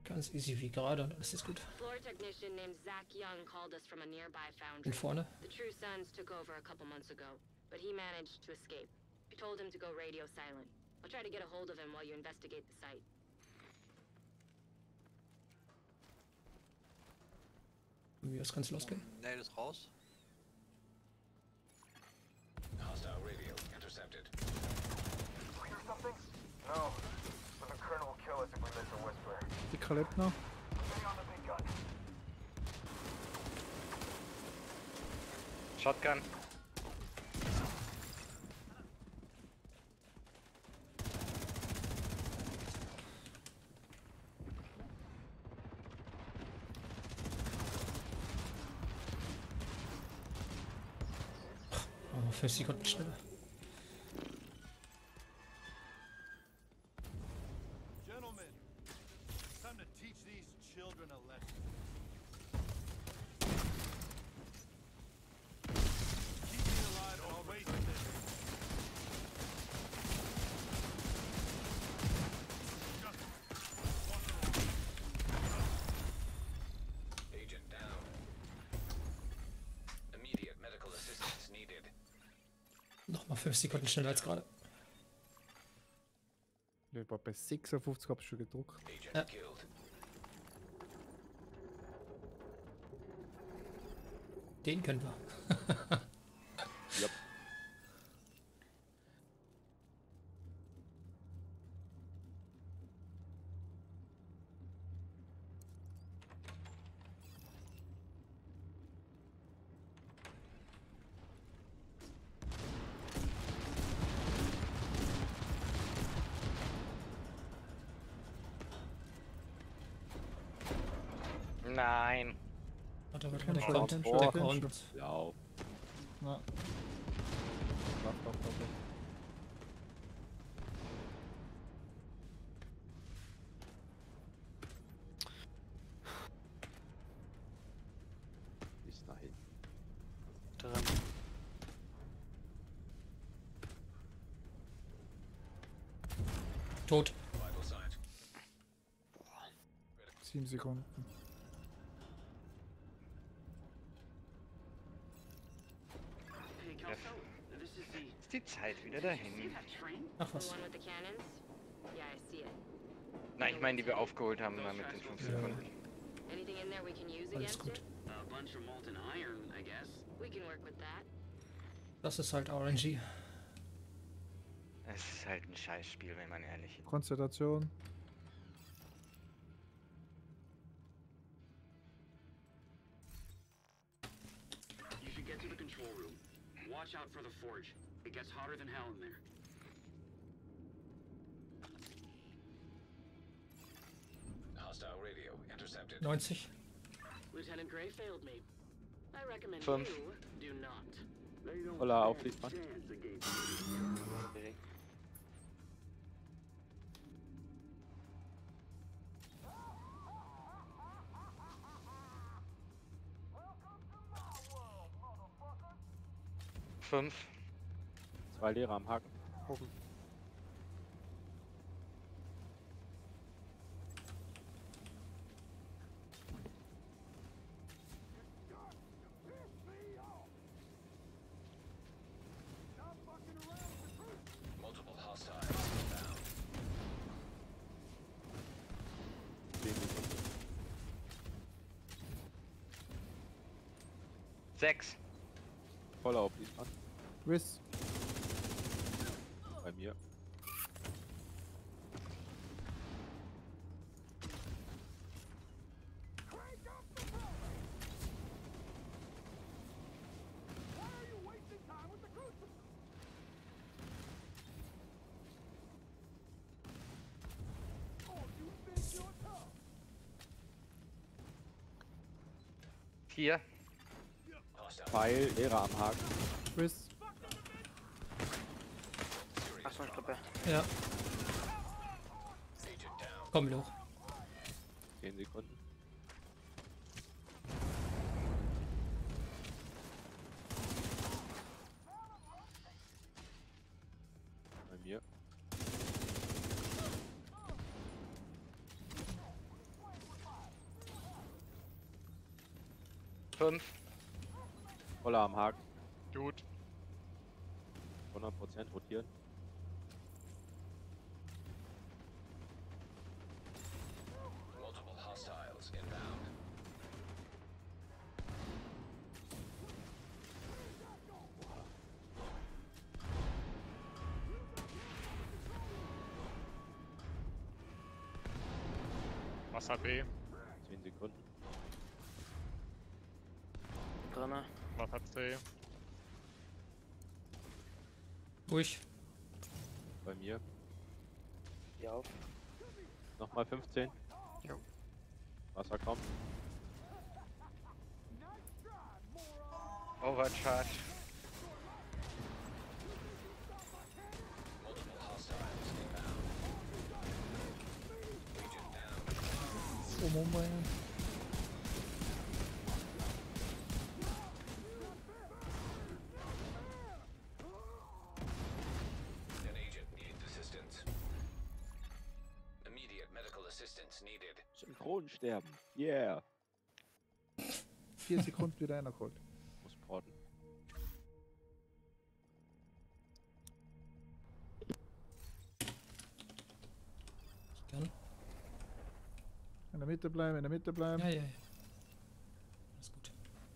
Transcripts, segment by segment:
Ganz easy wie gerade und alles ist gut. Floor technician named Zach Young called us from a nearby Bin foundry. vorne. The True Sons took over a couple months ago, but he managed to escape. I told him to go radio silent. I'll try to get a hold of him while you investigate the site. Wie das kann's losgehen? Nate ist raus. Hostile radio intercepted. Hear something? No. But the Colonel will kill us if we miss a whisper. Dicker lebt noch. Stay on the big gun. Shotgun. Oh, 5 Sekunden schneller. Gentlemen, it's time to teach these children a lesson. Keep me alive and I'll raise them. Agent down. Immediate medical assistance needed. Nochmal 5 Sekunden schneller als gerade. Ich war bei 56, hab ich schon gedruckt. Agent Ja. killed. Den können wir. Yep. Nein. Warte, Keine der Chance. kommt. Der kommt. Ja. Na. Doch. Bis dahin. Dran. Tot. Vital signs. 7 Sekunden. Hey, Kelso, this is the... Ist die Zeit wieder See dahin? that train? Ach The was. one with the cannons? Yeah, I see it. Nein, ich meine, die wir aufgeholt haben da mit den 5 Sekunden. Anything in there we can use Alles against gut. it? A bunch of molten iron, I guess. We can work with that. Das ist halt RNG. Es ist halt ein Scheißspiel, wenn man ehrlich ist. Konzentration. You should get to the control room. Watch out for the forge. It gets hotter than hell in there. Hostile radio intercepted. 90. Lieutenant Gray failed me. I recommend Fünf. you do not. Voller Aufliefern. Okay. Fünf. 2 Lehrer am Haken. Oben. Multiple hostiles inbound. 10 Sekunden. 6. Voller Aufliefern. Riss. Bei mir. Vier. Hostile Pfeil, Lehrer am Haken. Riss. Achso, ich glaube. Ja, agent down. komm wieder hoch. 10 Sekunden. Bei mir. 5. Voller am Haken. Gut. 100% rotieren. Multiple hostiles inbound. Wasser B. 10 Sekunden. Drinne. Wasser C. Ruhig. Bei mir. Hier auf. Nochmal 15. Jo. Wasser kommt. Overcharge. Multiple hostiles inbound. Agent down. Oh Moment. An agent needs assistance. Immediate medical assistance needed. Synchronsterben. Yeah. 4 Sekunden wieder einer geholt. Muss porten. Ich kann. In der Mitte bleiben, in der Mitte bleiben. Ja, ja, ja. Alles gut.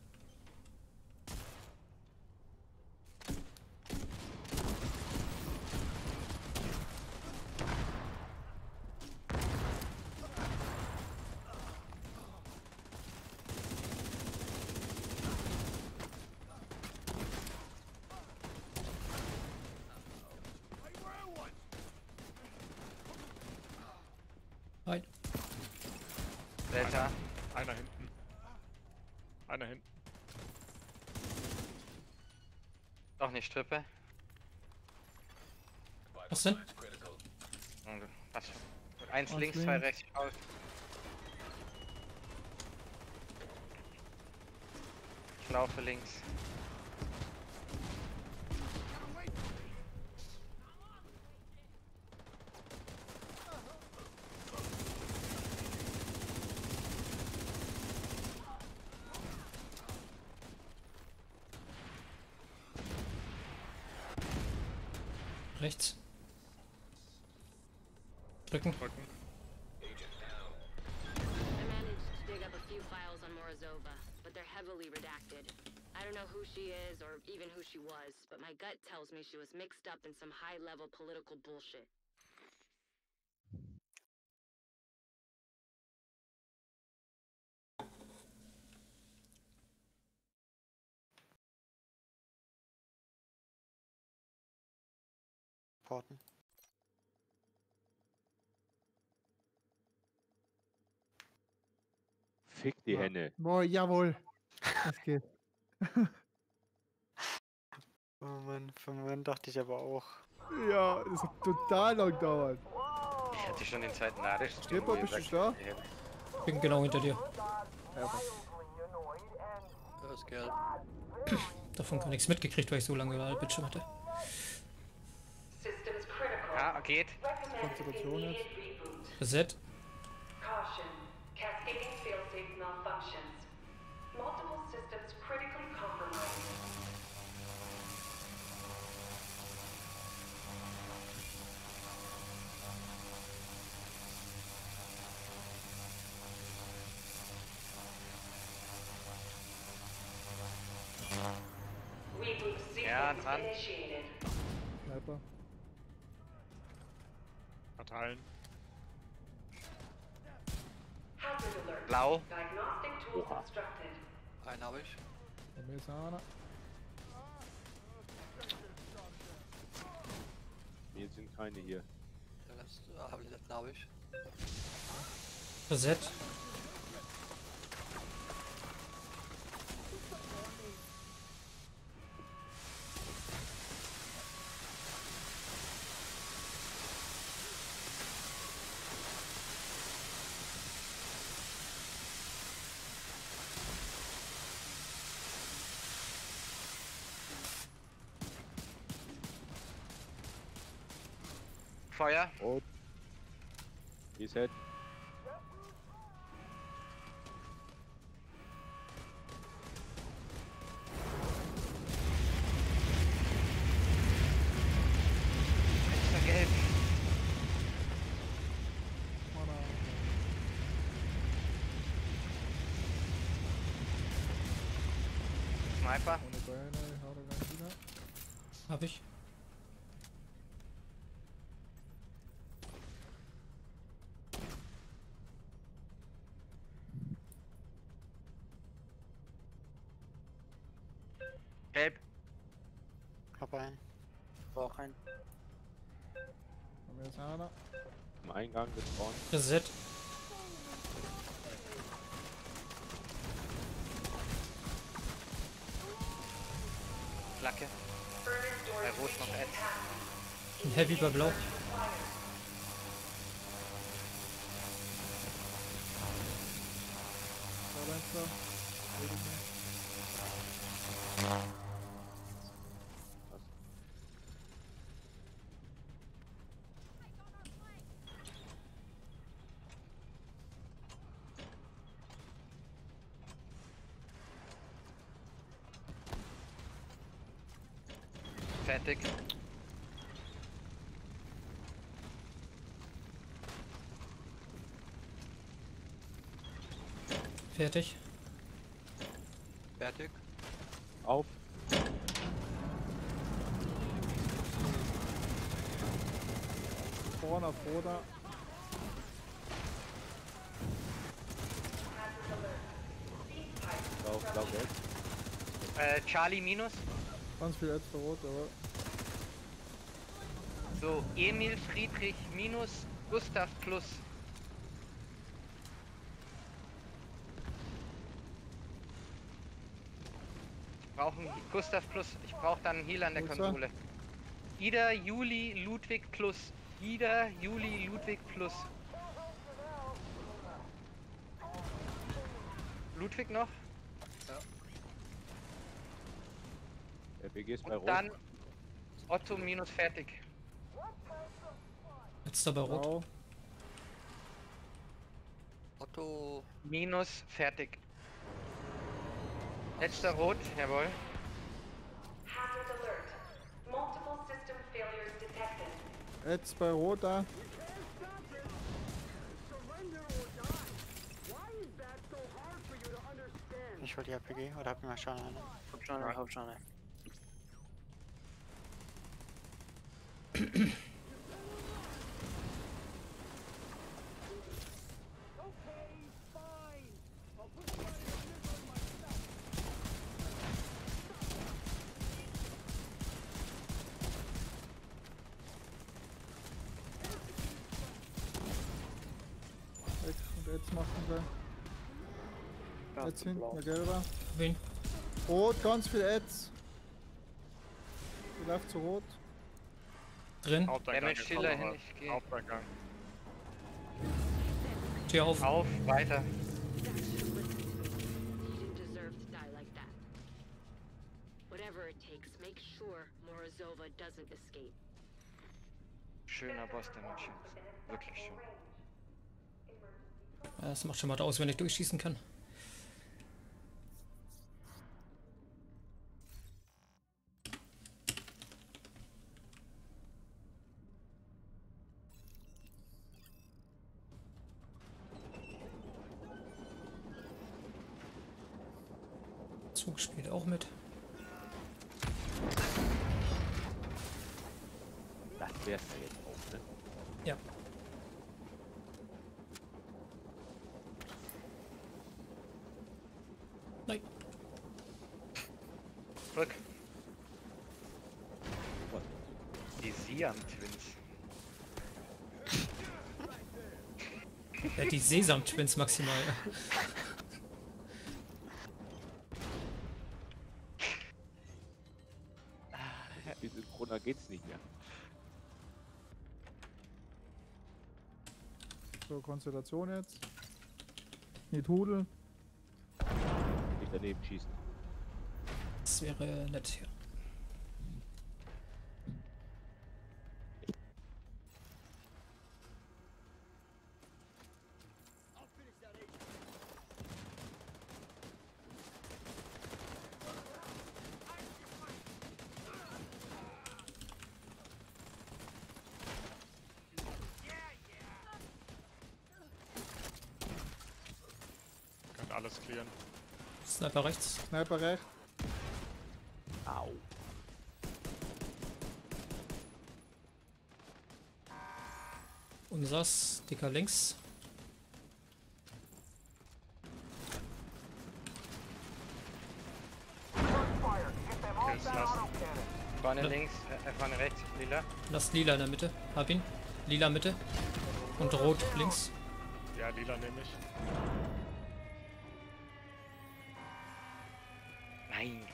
Hi. Delta. Einer hinten. Einer hinten. Doch nicht Strippe. Was denn? Signs critical. Was? Eins Eins links, 2 links. rechts. Raus. Ich laufe links. Rechts. Drücken. Drücken. Agent down. I managed to dig up a few files on Morozova, but they're heavily redacted. I don't know who she is or even who she was, but my gut tells me she was mixed up in some high-level political bullshit. Porten. Fick die Henne. Boah, jawohl. Das geht. Für einen Moment dachte ich aber auch. Ja, das hat total lang gedauert. Ich hatte schon den zweiten Nachricht. Stripper, bist du da? Bin genau hinter dir. Das Geld. Davon gar nichts mitgekriegt, weil ich so lange über Bildschirm hatte. Ah, geht. Konzentration jetzt. Reset. Caution. Cascading failsafe malfunctions. Multiple systems critically compromised. Reboot Ja, sequence dran. initiated. Sniper. Verteilen. Hazard alert. Blau. Diagnostic tools Oha. instructed. Einen habe ich. Bei mir ist einer. Hier sind keine hier. Der letzte habe ich. Reset. Feuer. Rot. Reset. Sniper. Ohne Beine, hau da rein wieder. Hab ich. Gelb. Hab einen. Brauch einen. Haben wir jetzt einer? Am Eingang gespawnt. Reset. Flagge. Bei Rot noch Ed. Ein Heavy bei Blau. Silencer. Will ich nicht. Fertig. Fertig. Fertig. Auf. Vorne auf Roda. Blau, gelb. Charlie minus. Ganz viel Äpfel rot, aber. So, Emil Friedrich minus. Gustav plus. Brauchen Gustav plus. Ich brauche dann einen Heal an der Gut, Konsole. Ida, Juli, Ludwig plus. Ida, Juli, Ludwig plus. Ludwig noch? RPG ist bei Und Rot. dann Otto minus fertig. Letzter bei Rot. Blau. Otto. Minus fertig. Letzter Rot, jawohl. Hazard alert. Multiple system failures detected. Jetzt bei Roda. Ich hol die RPG oder hab ich mal schon eine? Hab schon eine. Weg. Und jetzt machen wir. Jetzt hinten, der gelber. Wen? Rot, ganz viel Ads. Die läuft zu rot. Drin. Haupteingang. Damage ist Schiller auch hin, noch ich gehe. Haupteingang. Tür auf. Auf, weiter. You didn't deserve to die like that. Whatever it takes, make sure Morozova doesn't escape. Schöner Boss Damage. Wirklich schön. Das macht schon mal aus, wenn ich durchschießen kann. Zug spielt auch mit. Das wär's ja jetzt auch, ne? Ja. Nein. Rück. Die Siam-Twins. Die Sesam-Twins maximal. Wie synchroner geht's nicht mehr. So, Konstellation jetzt. Nicht Hudel. Nicht daneben schießen. Das wäre nett hier. Könnt alles clearen. Sniper rechts. Sniper rechts. Au. Unsers, Dicker links. Kills lassen. Vorne links, vorne rechts, lila. Lass lila in der Mitte. Hab ihn. Lila Mitte. Und rot links. Ja, lila nehme ich. Nein.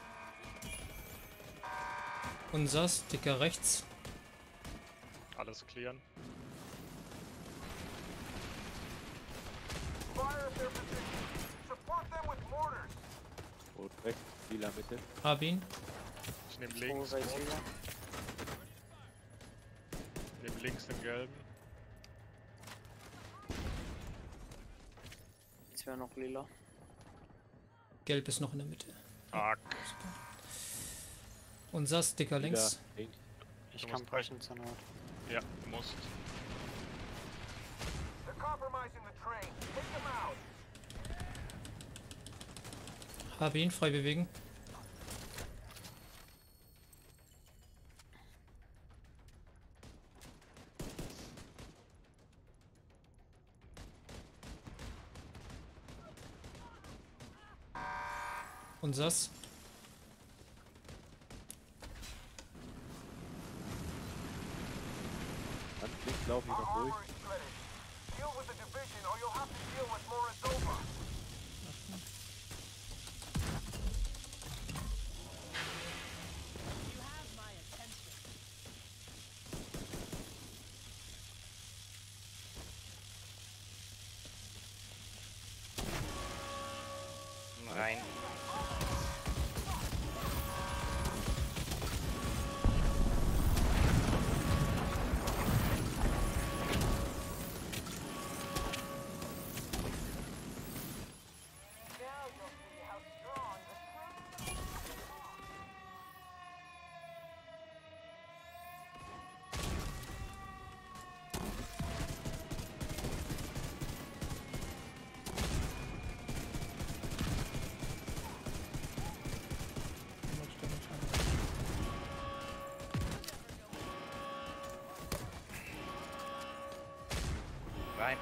Unsers, Dicker rechts. Alles clearen. Rot rechts, lila Mitte. Hab ihn. Ich nehme links. Seid wieder. Nehme links den gelben. Jetzt wäre noch lila. Gelb ist noch in der Mitte. Fuck. Unsers, Dicker links. Lila, links. Ich Du kann musst brechen zur Not. Ja, du musst. They're compromising the train. Take them out. Hab ihn. Frei bewegen. Unsers. Ganz links laufen die noch durch. Deal with the division or you'll have to deal with Morozova. Rein. Rein.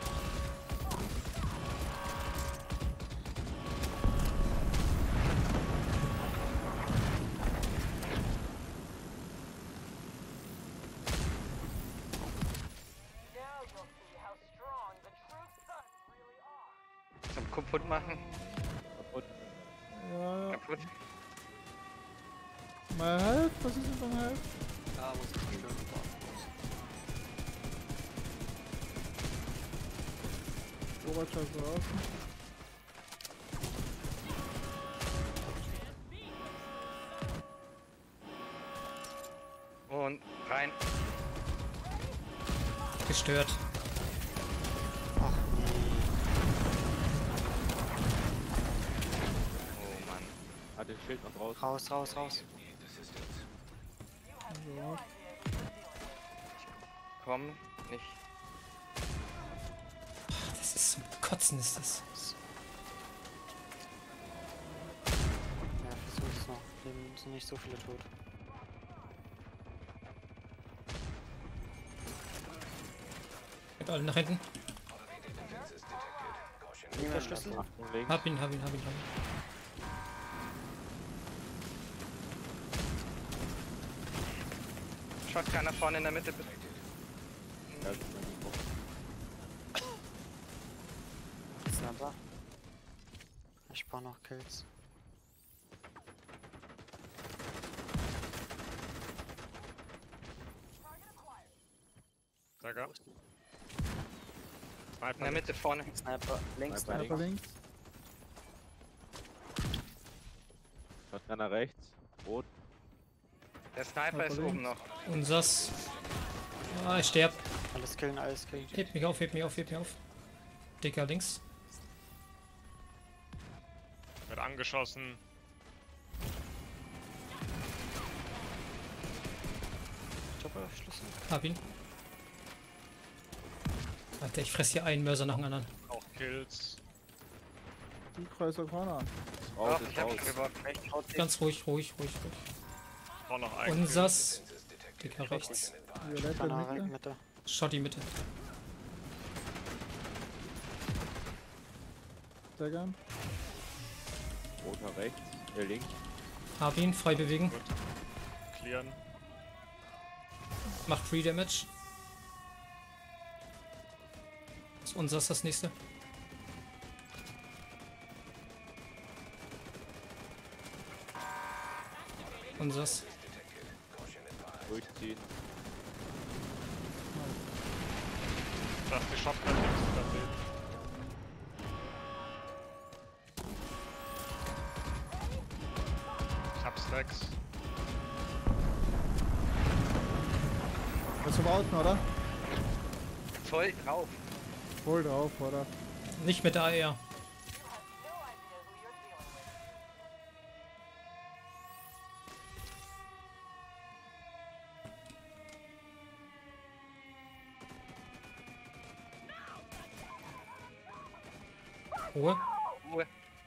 Zum kaputt machen. Kaputt. Ja, ja. Kaputt. Mal Health? Was ist mit meinem Health? Da muss ich nicht Robert schaut so aus. Und rein. Gestört. Ach nee. Oh Mann. Hat den Schild noch raus. Raus, raus, raus. Ja. Komm, nicht. Das ist zum Kotzen, ist das. Ja, versuch's noch. Hier sind nicht so viele tot. Geht alle nach hinten. Nimm den Schlüssel. Achtung links. Hab ihn, hab ihn, hab ihn, hab ihn. Shotgunner vorne in der Mitte, bitte. Ja, das ist mein Mikro. Sniper. Ich brauche noch Kills. Sniper. In der Mitte vorne. Sniper links, Sniper Sniper links. Shotgunner rechts. Rot. Der Sniper ist oben noch. Unsers. Ah, ich sterb. Alles killen, alles killen. Heb mich auf, heb mich auf, heb mich auf. Dicker links. Wird angeschossen. Schlüssel. Hab ihn. Alter, ich fress hier einen Mörser nach dem anderen. Auch Kills. Die Kreuzer Corner. Raus Ach, ist ich hab raus. mich gewagt. Ganz ruhig. Ich brauch noch einen. Unsers. Dicker rechts. Violette Kanare, Mitte. Mitte. Schotti Mitte. Sehr gern. Roter rechts, links. Hab ihn, frei bewegen. Gut. Clearen. Macht Free Damage. Ist Unsers das nächste. Unsers. Durchziehen. Da ist die Shotgun links hinter dem. Ich hab Stacks. Willst du bauten, oder? Voll drauf. Voll drauf, oder? Nicht mit der AR. Ruhe. Ruhe.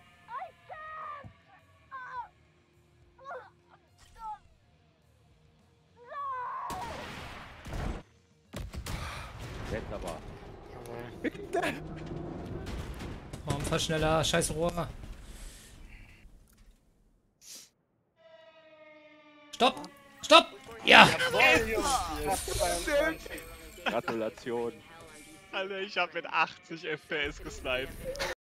Jetzt aber. Warum fahr schneller? Scheiß Rohr. Stopp! Stopp! Ja! Gratulation. Alter, ich hab mit 80 FPS gesniped.